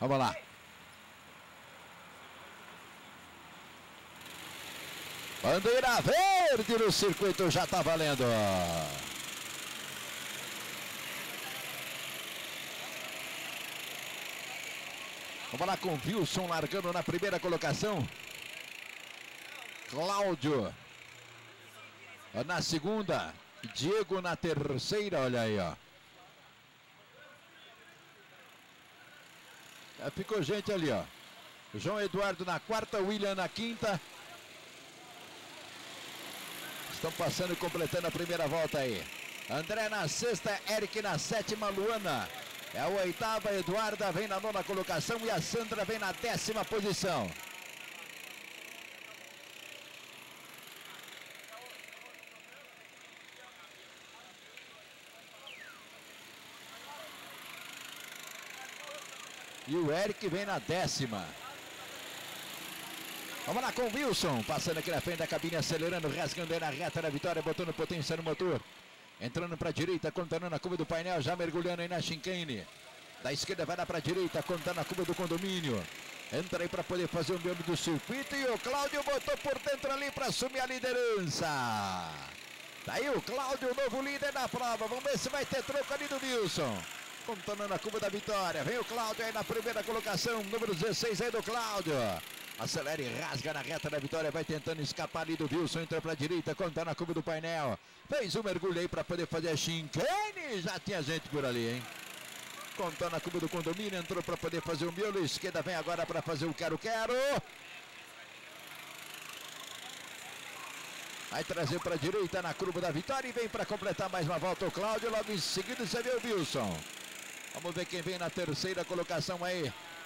Vamos lá. Bandeira verde no circuito, já está valendo. Vamos lá com Wilson largando na primeira colocação. Cláudio na segunda. Diego na terceira, olha aí, ó. Ficou gente ali, ó. João Eduardo na quarta, William na quinta. Estão passando e completando a primeira volta aí. André na sexta, Eric na sétima, Luana é a oitava, Eduarda vem na nona colocação e a Sandra vem na 10ª posição. E o Eric vem na 10ª. Vamos lá com o Wilson, passando aqui na frente da cabine, acelerando, rasgando aí na reta da vitória, botando potência no motor. Entrando para a direita, contando na curva do painel, já mergulhando aí na chicane. Da esquerda vai lá para a direita, contando na curva do condomínio. Entra aí para poder fazer o meio do circuito e o Cláudio botou por dentro ali para assumir a liderança. Tá aí o Cláudio, o novo líder da prova. Vamos ver se vai ter troco ali do Wilson. Contando na curva da vitória. Vem o Cláudio aí na primeira colocação. Número 16 aí do Cláudio. Acelera e rasga na reta da vitória. Vai tentando escapar ali do Wilson. Entra pra direita. Contando na curva do painel. Fez um mergulho aí pra poder fazer a chicane. Já tinha gente por ali, hein? Contando na curva do condomínio. Entrou pra poder fazer o miolo. Esquerda vem agora pra fazer o quero-quero. Vai trazer pra direita na curva da vitória. E vem pra completar mais uma volta o Cláudio. Logo em seguida você vê o Wilson. Vamos ver quem vem na terceira colocação aí.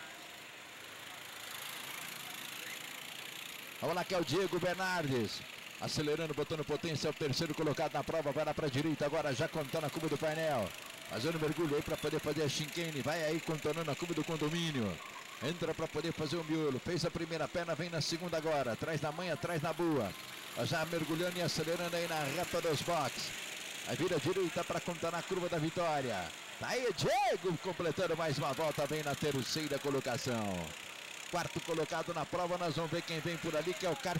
Vamos lá que é o Diego Bernardes. Acelerando, botando potência, é o terceiro colocado na prova. Vai lá para a direita agora, já contando na curva do painel. Fazendo mergulho aí para poder fazer a chicane. Vai aí contando na curva do condomínio. Entra para poder fazer o miolo. Fez a primeira perna, vem na segunda agora. Atrás na manha, atrás na boa. Já mergulhando e acelerando aí na reta dos boxes. Aí vira a direita para contar na curva da vitória. Tá aí o Diego completando mais uma volta, vem na terceira colocação. Quarto colocado na prova, nós vamos ver quem vem por ali, que é o kart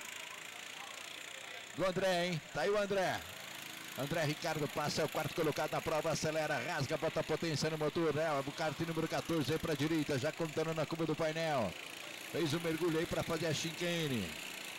do André, hein? Tá aí o André. André Ricardo passa, é o quarto colocado na prova, acelera, rasga, bota potência no motor, né? O kart número 14 aí pra direita, já contando na curva do painel. Fez um mergulho aí pra fazer a chicane.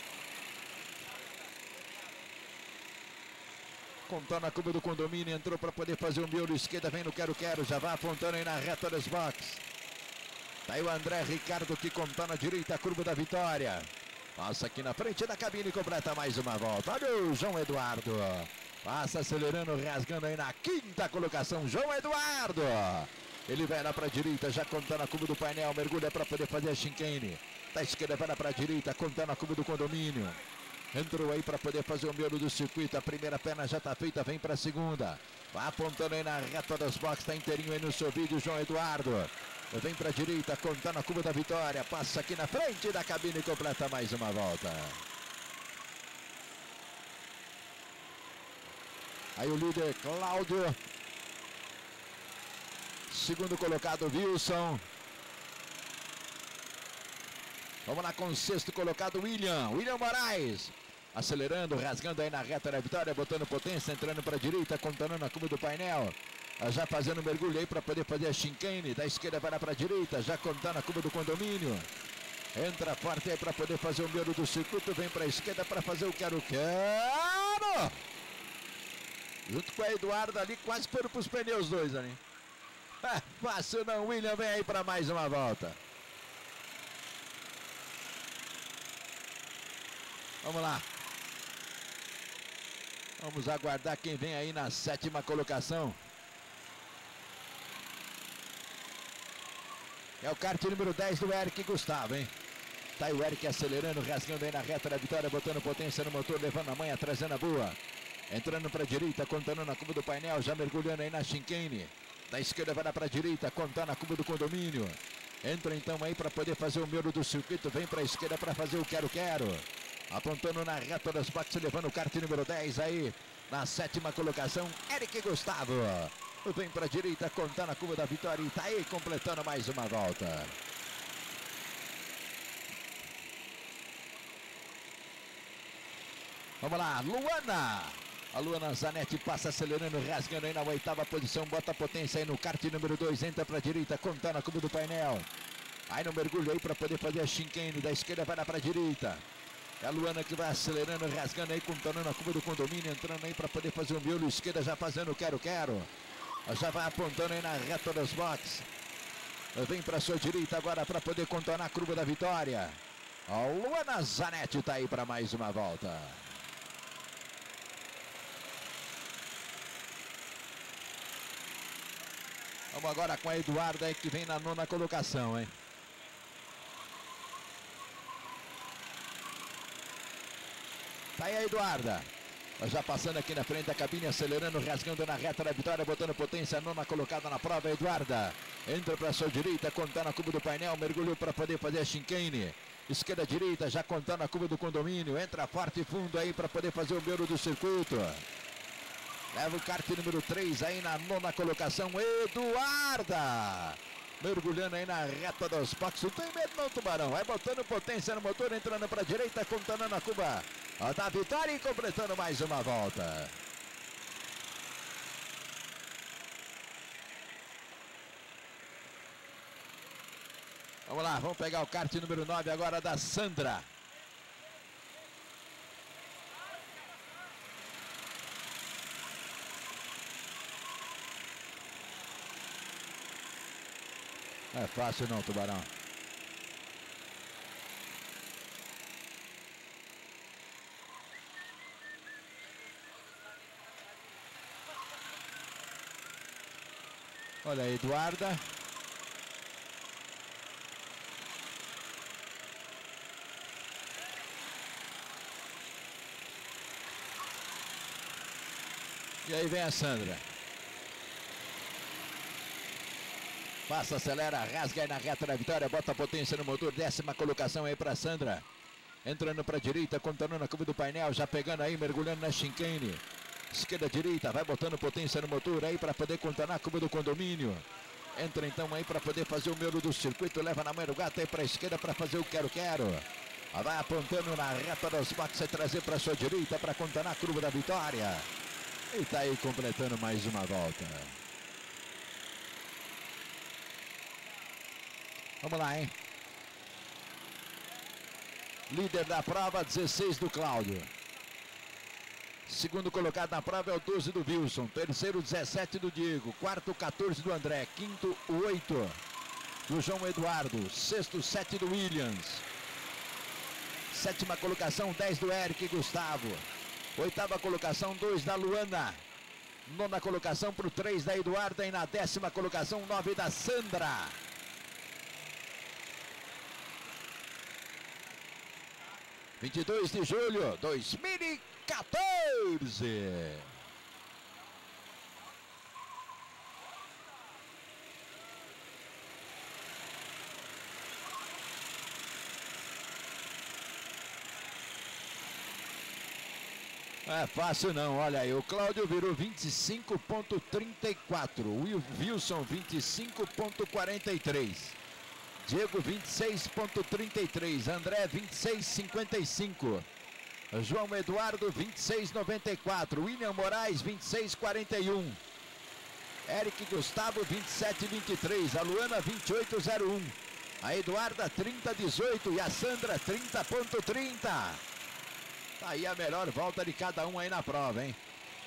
Contando na curva do condomínio, entrou para poder fazer o miolo, esquerda vem no quero-quero, já vai apontando aí na reta dos boxes. Tá aí o André Ricardo que contando na direita a curva da vitória. Passa aqui na frente da cabine e completa mais uma volta. Olha o João Eduardo. Passa acelerando, rasgando aí na quinta colocação, João Eduardo. Ele vai lá para a direita, já contando a curva do painel, mergulha para poder fazer a chicane. Da esquerda vai lá para a direita, contando a curva do condomínio. Entrou aí para poder fazer o miolo do circuito. A primeira perna já está feita, vem para a segunda. Vai apontando aí na reta dos boxes, está inteirinho aí no seu vídeo, João Eduardo. Vem para a direita, contando a curva da vitória. Passa aqui na frente da cabine e completa mais uma volta. Aí o líder Cláudio. Segundo colocado Wilson. Vamos lá com o sexto colocado William Moraes. Acelerando, rasgando aí na reta da vitória, botando potência, entrando para a direita, contando na curva do painel. Já fazendo mergulho aí para poder fazer a chicane. Da esquerda vai lá para a direita, já contando na curva do condomínio. Entra forte aí para poder fazer o miolo do circuito. Vem para a esquerda para fazer o quero-quero. Junto com a Eduardo ali, quase foram para os pneus dois ali. Fácil não, William vem aí para mais uma volta. Vamos lá. Vamos aguardar quem vem aí na sétima colocação. É o kart número 10 do Eric Gustavo, hein? Tá aí o Eric acelerando, rasgando aí na reta da vitória, botando potência no motor, levando a manha, trazendo a boa. Entrando para a direita, contando na curva do painel, já mergulhando aí na chicane. Da esquerda vai lá para a direita, contando na curva do condomínio. Entra então aí para poder fazer o miolo do circuito, vem para a esquerda para fazer o quero-quero. Apontando na reta das boxes, levando o kart número 10 aí. Na sétima colocação, Eric Gustavo. Vem para a direita, contando a curva da vitória e tá aí completando mais uma volta. Vamos lá, Luana. A Luana Zanetti passa acelerando, rasgando aí na oitava posição, bota a potência aí no kart número 2, entra para a direita, contando a curva do painel. Aí no mergulho aí para poder fazer a chicane, da esquerda vai lá para a direita. É a Luana que vai acelerando, rasgando aí, contando a curva do condomínio, entrando aí para poder fazer um miolo, esquerda já fazendo quero-quero. Já vai apontando aí na reta dos boxes. Vem para sua direita agora para poder contornar a curva da vitória. A Luana Zanetti está aí para mais uma volta. Vamos agora com a Eduarda aí que vem na nona colocação, hein? Tá aí a Eduarda. Já passando aqui na frente da cabine, acelerando, rasgando na reta da vitória, botando potência, nona colocada na prova, Eduarda. Entra para sua direita, contando a curva do painel, mergulhou para poder fazer a chicane. Esquerda, direita, já contando a curva do condomínio, entra forte e fundo aí para poder fazer o meio do circuito. Leva o kart número 3 aí na nona colocação, Eduarda. Mergulhando aí na reta dos boxes, não tem medo não, Tubarão. Vai botando potência no motor, entrando para a direita, contando na curva da vitória e completando mais uma volta. Vamos lá, vamos pegar o kart número 9 agora da Sandra. Não é fácil não, Tubarão. Olha aí, Eduarda. E aí vem a Sandra. Passa, acelera, rasga aí na reta da vitória, bota a potência no motor, 10ª colocação aí para Sandra. Entrando para a direita, contando na curva do painel, já pegando aí, mergulhando na chicane. Esquerda, direita, vai botando potência no motor aí para poder contornar a curva do condomínio. Entra então aí para poder fazer o meio do circuito, leva na mãe do gato aí para a esquerda para fazer o quero-quero. Vai apontando na reta dos boxes, trazer para sua direita para contornar a curva da vitória. E tá aí completando mais uma volta. Vamos lá, hein? Líder da prova, 16 do Cláudio. Segundo colocado na prova é o 12 do Wilson. Terceiro, 17 do Diego. Quarto, 14 do André. Quinto, 8 do João Eduardo. Sexto, 7 do Williams. Sétima colocação, 10 do Eric Gustavo. Oitava colocação, 2 da Luana. Nona colocação para o 3 da Eduarda. E na 10ª colocação, 9 da Sandra. – 22 de julho, 2014. Não é fácil não, olha aí, o Cláudio virou 25,34, o Wilson 25,43, Diego 26,33, André 26,55, João Eduardo 26,94, William Moraes 26,41, Eric Gustavo 27,23, a Luana 28,01, a Eduarda 30,18 e a Sandra 30,30. Tá aí a melhor volta de cada um aí na prova, hein?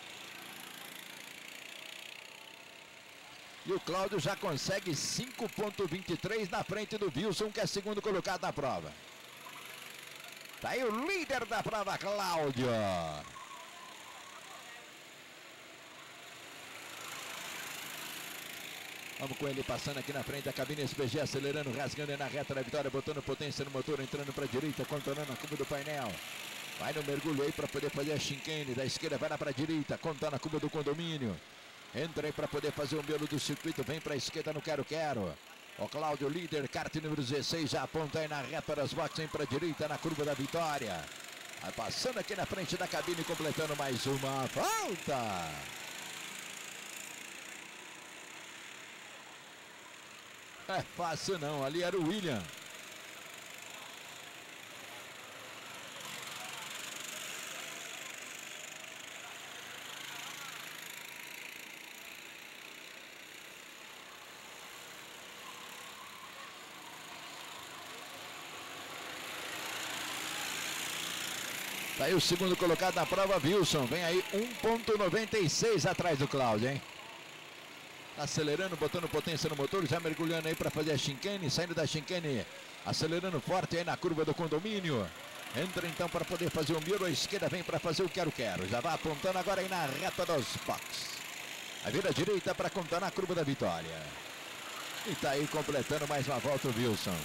E o Cláudio já consegue 5,23 na frente do Wilson, que é segundo colocado na prova. Tá aí o líder da prova, Cláudio. Vamos com ele passando aqui na frente da cabine SPG, acelerando, rasgando na reta da vitória, botando potência no motor, entrando para a direita, contornando a curva do painel. Vai no mergulho aí para poder fazer a chicane, da esquerda vai lá para a direita, contando a curva do condomínio. Entra aí para poder fazer o miolo do circuito, vem para a esquerda no quero-quero. O Cláudio, líder, kart número 16, já aponta aí na reta das boxes, vem para a direita na curva da vitória. Vai passando aqui na frente da cabine, completando mais uma volta. É fácil não, ali era o William. Tá aí o segundo colocado na prova, Wilson. Vem aí 1,96 atrás do Cláudio, hein? Tá acelerando, botando potência no motor, já mergulhando aí para fazer a chicane, saindo da chicane, acelerando forte aí na curva do condomínio. Entra então para poder fazer o miro, a esquerda vem para fazer o quero-quero. Já vai apontando agora aí na reta dos box. A vira direita para contar na curva da vitória. E tá aí completando mais uma volta o Wilson.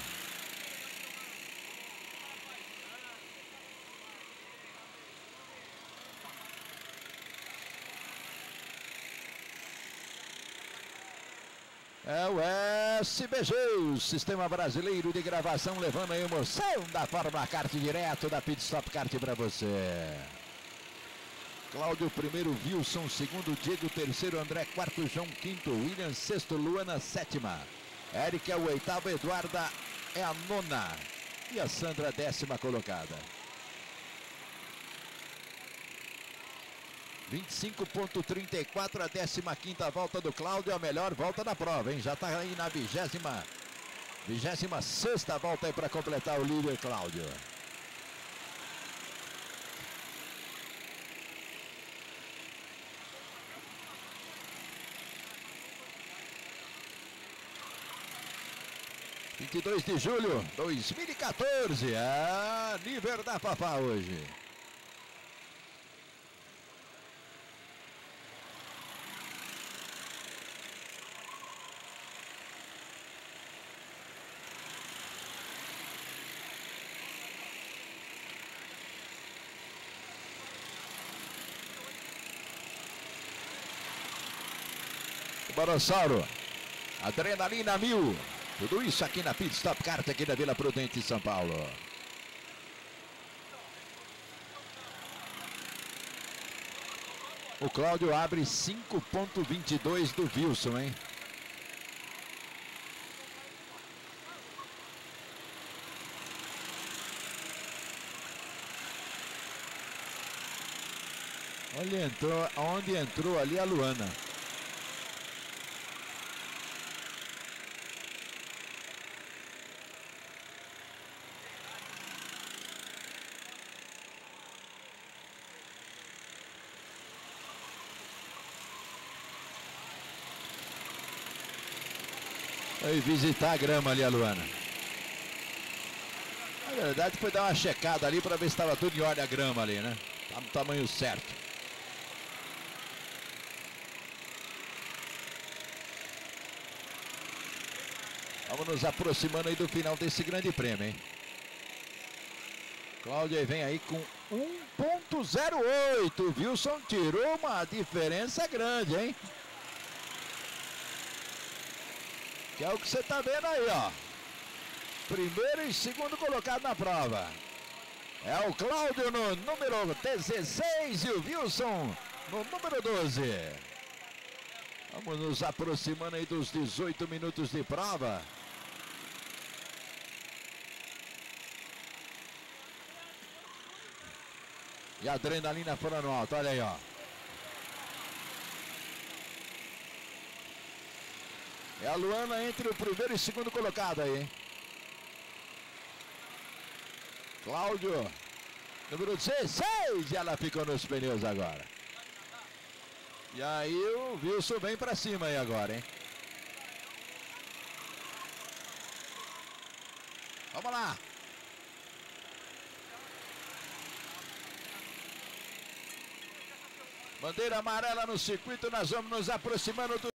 É o SBG, o Sistema Brasileiro de Gravação, levando a emoção da Fórmula Kart direto da Pit Stop Kart para você. Cláudio primeiro, Wilson segundo, Diego terceiro, André quarto, João quinto, William sexto, Luana sétima, Eric é o oitavo, Eduarda é a nona e a Sandra décima colocada. 25,34 a 15ª volta do Cláudio, a melhor volta da prova, hein? Já está aí na 26ª volta aí para completar o líder Cláudio. – 22 de julho, 2014, nível da Fafá hoje. Barossauro, adrenalina 1000, tudo isso aqui na Pit Stop Kart aqui da Vila Prudente, São Paulo. O Cláudio abre 5,22 do Wilson, hein? Olha, entrou, onde entrou ali a Luana. Foi visitar a grama ali, a Luana. Na verdade foi dar uma checada ali para ver se estava tudo em ordem a grama ali, né? Tá no tamanho certo. Vamos nos aproximando aí do final desse grande prêmio, hein? Cláudio vem aí com 1,08. Wilson tirou uma diferença grande, hein? Que é o que você tá vendo aí, ó. Primeiro e segundo colocado na prova. É o Cláudio no número 16 e o Wilson no número 12. Vamos nos aproximando aí dos 18 minutos de prova. E a adrenalina fora no alto, olha aí, ó. É a Luana entre o primeiro e segundo colocado aí, hein? Cláudio, número 16, e ela ficou nos pneus agora. E aí o Wilson vem pra cima aí agora, hein? Vamos lá. Bandeira amarela no circuito, nós vamos nos aproximando do